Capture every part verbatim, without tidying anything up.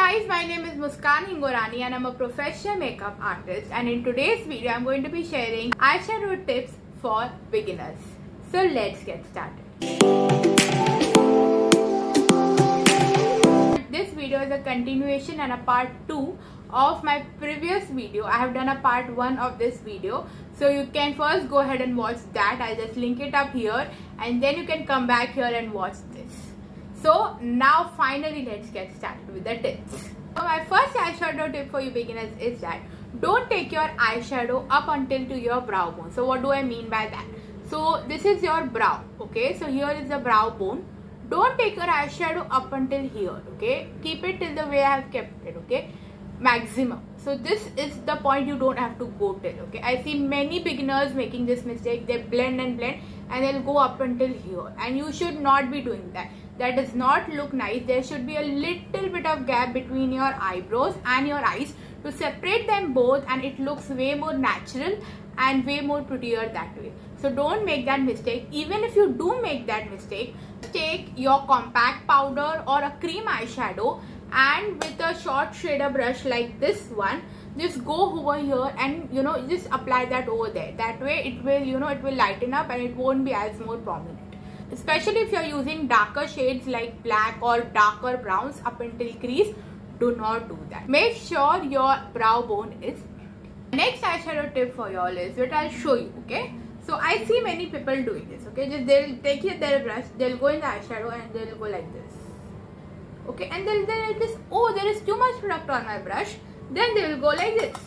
guys, my name is Muskan Hingorani and I'm a professional makeup artist, and in today's video I'm going to be sharing eyeshadow tips for beginners. So let's get started. This video is a continuation and a part two of my previous video. I have done a part one of this video, so you can first go ahead and watch that. I'll just link it up here and then you can come back here and watch this. So now finally let's get started with the tips. So my first eyeshadow tip for you beginners is that don't take your eyeshadow up until to your brow bone. So what do I mean by that? So this is your brow, okay? So here is the brow bone. Don't take your eyeshadow up until here, okay? Keep it till the way I have kept it, okay? Maximum. So this is the point you don't have to go till, okay? I see many beginners making this mistake. They blend and blend and they'll go up until here, and you should not be doing that. That does not look nice. There should be a little bit of gap between your eyebrows and your eyes to separate them both, and it looks way more natural and way more prettier that way. So don't make that mistake. Even if you do make that mistake, take your compact powder or a cream eyeshadow and with a short shader brush like this one, just go over here and you know just apply that over there. That way it will you know it will lighten up and it won't be as more prominent. Especially if you are using darker shades like black or darker browns up until crease, do not do that. Make sure your brow bone is empty. Next eyeshadow tip for y'all is what I'll show you, okay? So I see many people doing this, okay? Just they'll take it their brush, they'll go in the eyeshadow and they'll go like this, okay? And then they'll like this, oh, there is too much product on my brush. Then they will go like this,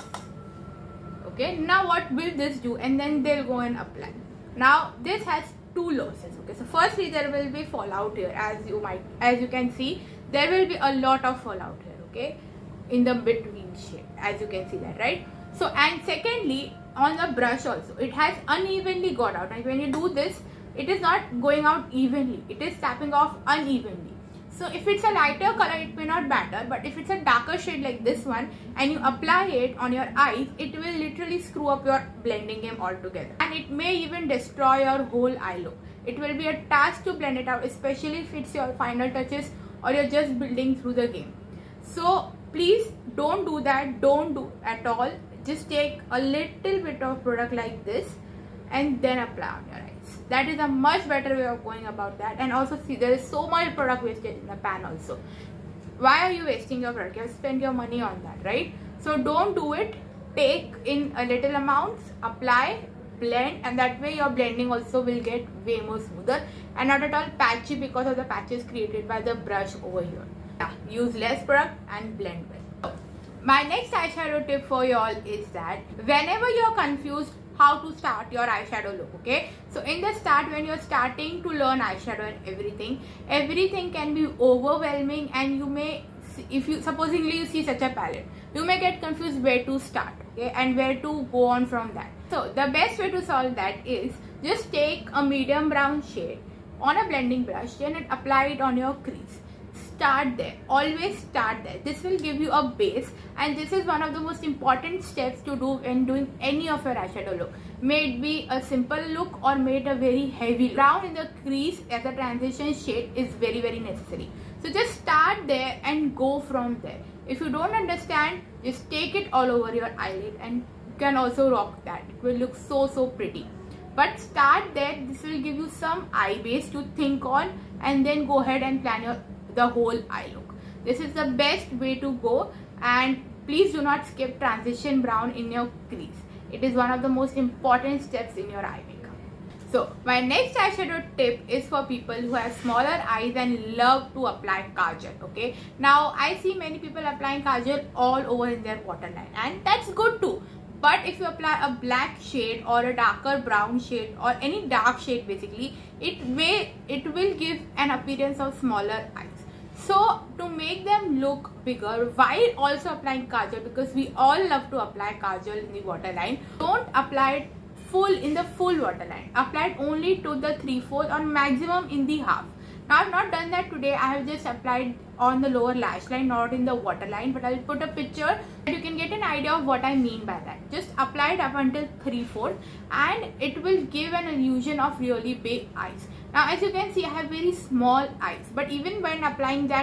okay? Now what will this do? And then they'll go and apply. Now this has two losses, okay? So firstly there will be fallout here, as you might as you can see there will be a lot of fallout here, okay, in the between shade, as you can see that, right? So and secondly, on the brush also it has unevenly got out, and when you do this it is not going out evenly, it is tapping off unevenly. So if it's a lighter color it may not matter, but if it's a darker shade like this one and you apply it on your eyes, it will literally screw up your blending game altogether, and it may even destroy your whole eye look. It will be a task to blend it out, especially if it's your final touches or you're just building through the game. So please don't do that, don't do at all. Just take a little bit of product like this and then apply on your eyes. That is a much better way of going about that. And also see, there is so much product wasted in the pan also. Why are you wasting your product? You have spent your money on that, right? So don't do it. Take in a little amounts, apply, blend, and that way your blending also will get way more smoother and not at all patchy because of the patches created by the brush over here. Yeah, use less product and blend well. My next eyeshadow tip for y'all is that whenever you're confused how to start your eyeshadow look, okay? So in the start, when you're starting to learn eyeshadow and everything, everything can be overwhelming, and you may, if you supposingly you see such a palette, you may get confused where to start, okay, and where to go on from that. So the best way to solve that is just take a medium brown shade on a blending brush, then apply it on your crease. Start there, always start there. This will give you a base, and this is one of the most important steps to do when doing any of your eyeshadow look. May it be a simple look or may it a very heavy look. Brown in the crease as a transition shade is very very necessary. So just start there and go from there. If you don't understand, just take it all over your eyelid and you can also rock that. It will look so so pretty. But start there. This will give you some eye base to think on, and then go ahead and plan your the whole eye look. This is the best way to go, and please do not skip transition brown in your crease. It is one of the most important steps in your eye makeup. So my next eyeshadow tip is for people who have smaller eyes and love to apply kajal, okay? Now I see many people applying kajal all over in their waterline, and that's good too. But if you apply a black shade or a darker brown shade or any dark shade, basically it may it will give an appearance of smaller eyes. So to make them look bigger while also applying kajal, because we all love to apply kajal in the waterline, don't apply it full in the full waterline. Apply it only to the three-fourths or maximum in the half. Now I have not done that today. I have just applied on the lower lash line, not in the waterline, but I'll put a picture and you can get an idea of what I mean by that. Just apply it up until three-fourths and it will give an illusion of really big eyes. Now as you can see, I have very small eyes, but even when applying that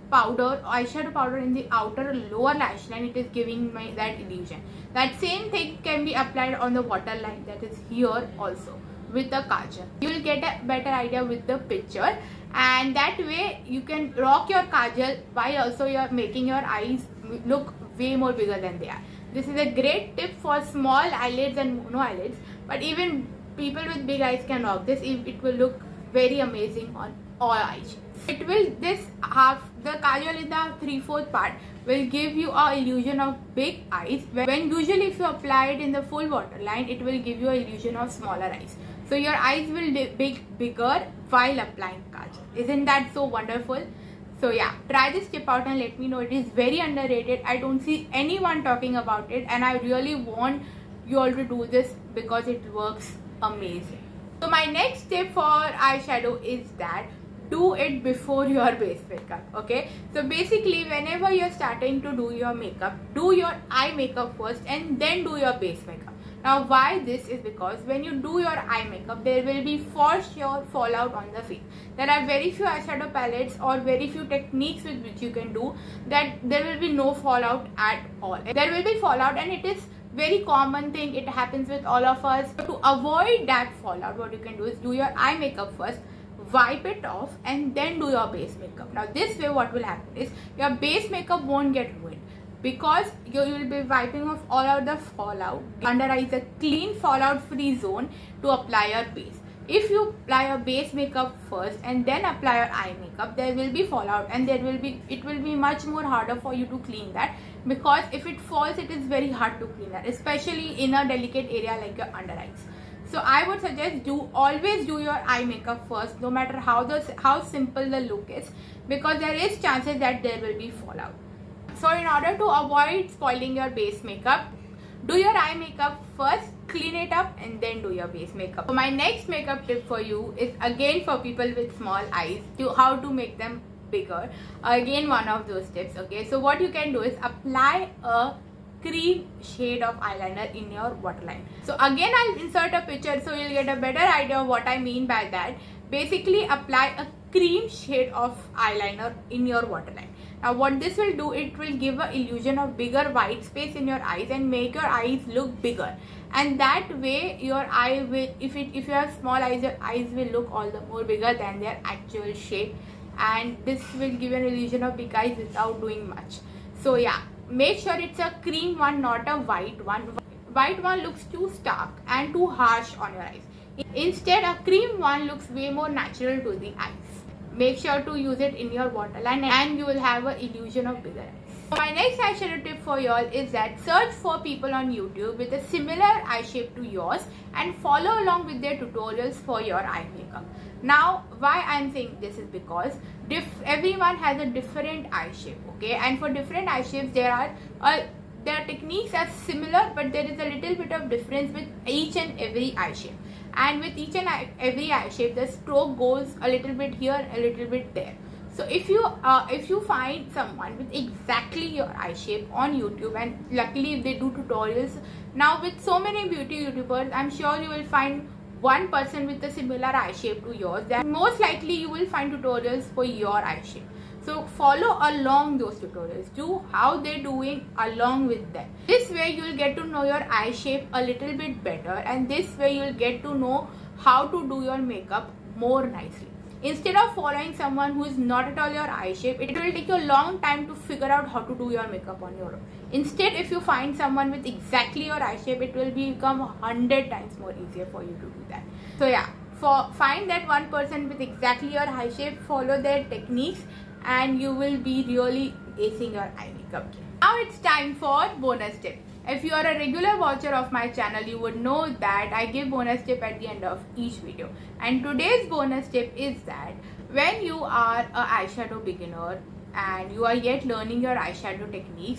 powder, eyeshadow powder in the outer lower lash line, it is giving me that illusion. That same thing can be applied on the waterline, that is here also, with the kajal. You will get a better idea with the picture, and that way you can rock your kajal while also you are making your eyes look way more bigger than they are. This is a great tip for small eyelids and mono eyelids, but even people with big eyes can rock this. It will look very amazing on all eyes. It will, this half, the kajal in the three-fourth part will give you a illusion of big eyes, when usually if you apply it in the full waterline, it will give you a illusion of smaller eyes. So your eyes will be bigger while applying kajal. Isn't that so wonderful? So yeah, try this tip out and let me know. It is very underrated. I don't see anyone talking about it, and I really want you all to do this because it works amazing. So my next tip for eyeshadow is that do it before your base makeup. Okay, so basically whenever you're starting to do your makeup, do your eye makeup first and then do your base makeup. Now why this is because when you do your eye makeup, there will be for sure fallout on the face. There are very few eyeshadow palettes or very few techniques with which you can do that there will be no fallout at all. There will be fallout, and it is very common thing. It happens with all of us. So to avoid that fallout, what you can do is do your eye makeup first, wipe it off, and then do your base makeup. Now this way what will happen is your base makeup won't get ruined, because you will be wiping off all of the fallout. Under eye is a clean fallout free zone to apply your base. If you apply your base makeup first and then apply your eye makeup, there will be fallout, and there will be it will be much more harder for you to clean that, because if it falls, it is very hard to clean that, especially in a delicate area like your under eyes. So I would suggest do always do your eye makeup first, no matter how the how simple the look is, because there is chances that there will be fallout. So in order to avoid spoiling your base makeup, do your eye makeup first, clean it up, and then do your base makeup. So my next makeup tip for you is again for people with small eyes, to how to make them bigger. Again, one of those tips. Okay, so what you can do is apply a cream shade of eyeliner in your waterline. So again, I'll insert a picture so you'll get a better idea of what I mean by that. Basically, apply a cream shade of eyeliner in your waterline. Now what this will do, it will give an illusion of bigger white space in your eyes and make your eyes look bigger, and that way your eye will, if it if you have small eyes, your eyes will look all the more bigger than their actual shape, and this will give an illusion of big eyes without doing much. So yeah, make sure it's a cream one, not a white one. White one looks too stark and too harsh on your eyes. Instead, a cream one looks way more natural to the eyes. Make sure to use it in your waterline and you will have an illusion of bigger eyes. My next eyeshadow tip for y'all is that search for people on YouTube with a similar eye shape to yours and follow along with their tutorials for your eye makeup. Now why I am saying this is because diff everyone has a different eye shape, okay, and for different eye shapes there are uh, their techniques are similar, but there is a little bit of difference with each and every eye shape. And with each and every eye shape, the stroke goes a little bit here, a little bit there. So if you uh, if you find someone with exactly your eye shape on YouTube, and luckily if they do tutorials, now with so many beauty YouTubers, I'm sure you will find one person with a similar eye shape to yours, then most likely you will find tutorials for your eye shape. So follow along those tutorials, do how they're doing along with them. This way you'll get to know your eye shape a little bit better, and this way you'll get to know how to do your makeup more nicely. Instead of following someone who is not at all your eye shape, it will take you a long time to figure out how to do your makeup on your own. Instead, if you find someone with exactly your eye shape, it will become a hundred times more easier for you to do that. So yeah, for find that one person with exactly your eye shape, follow their techniques, and you will be really acing your eye makeup. Now it's time for bonus tip. If you are a regular watcher of my channel, you would know that I give bonus tip at the end of each video. And today's bonus tip is that when you are an eyeshadow beginner and you are yet learning your eyeshadow techniques,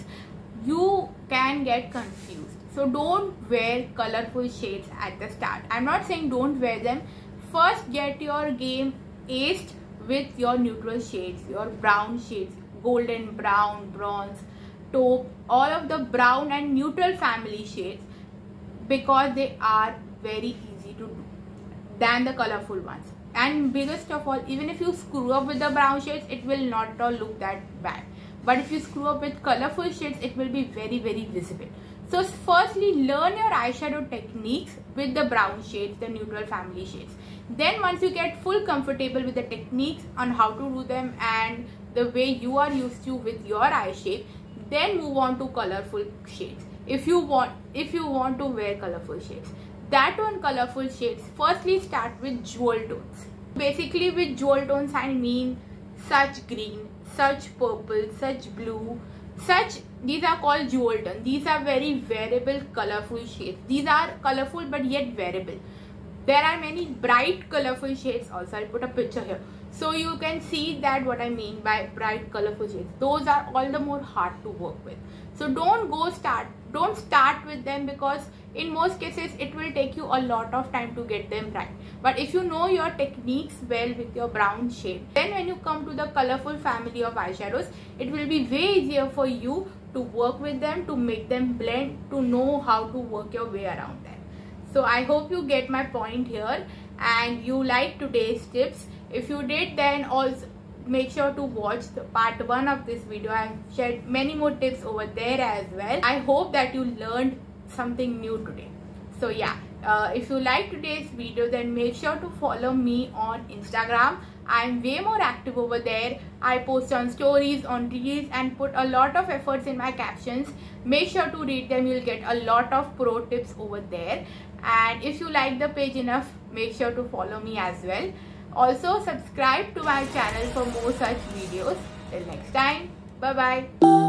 you can get confused. So don't wear colorful shades at the start. I'm not saying don't wear them. First, get your game aced with your neutral shades, your brown shades, golden brown, bronze, taupe, all of the brown and neutral family shades, because they are very easy to do than the colorful ones. and biggest of all, even if you screw up with the brown shades, it will not at all look that bad. But if you screw up with colorful shades, it will be very very visible. So firstly, learn your eyeshadow techniques with the brown shades, the neutral family shades. Then once you get full comfortable with the techniques on how to do them and the way you are used to with your eye shape, then move on to colorful shades. If you want, if you want to wear colorful shades, that one colorful shades, firstly start with jewel tones. Basically with jewel tones I mean such green, such purple, such blue, such, these are called jewel tones. These are very wearable colorful shades. These are colorful but yet wearable. There are many bright colorful shades also. I'll put a picture here so you can see that what I mean by bright colorful shades. Those are all the more hard to work with. So don't go start, don't start with them, because in most cases it will take you a lot of time to get them right. But if you know your techniques well with your brown shade, then when you come to the colorful family of eyeshadows, it will be way easier for you to work with them, to make them blend, to know how to work your way around them. So I hope you get my point here and you like today's tips. If you did, then also make sure to watch the part one of this video. I have shared many more tips over there as well. I hope that you learned something new today. So yeah, uh, if you like today's video, then make sure to follow me on Instagram. I'm way more active over there. I post on stories, on reels, and put a lot of efforts in my captions. Make sure to read them. You'll get a lot of pro tips over there. And if you like the page enough, make sure to follow me as well. Also subscribe to my channel for more such videos. Till next time, bye bye.